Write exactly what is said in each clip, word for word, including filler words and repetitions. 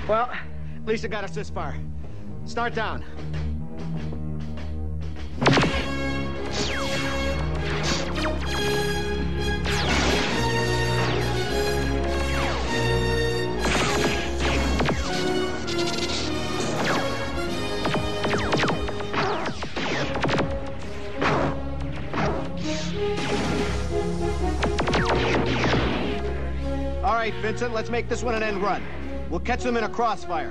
Well, at least it got us this far. Start down. All right, Vincent, let's make this one an end run. We'll catch them in a crossfire.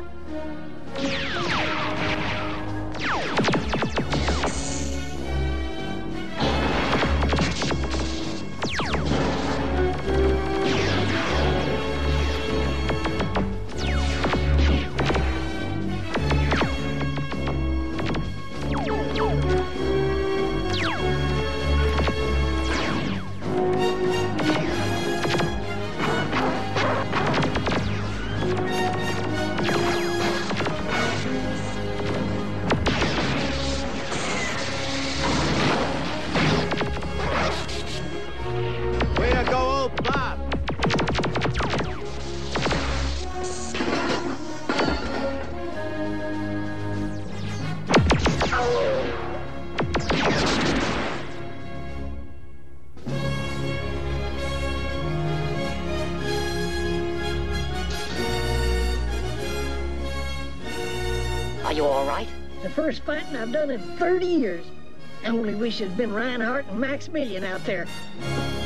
Are you all right? The first fighting I've done in thirty years. I only wish it'd been Reinhardt and Maximilian out there.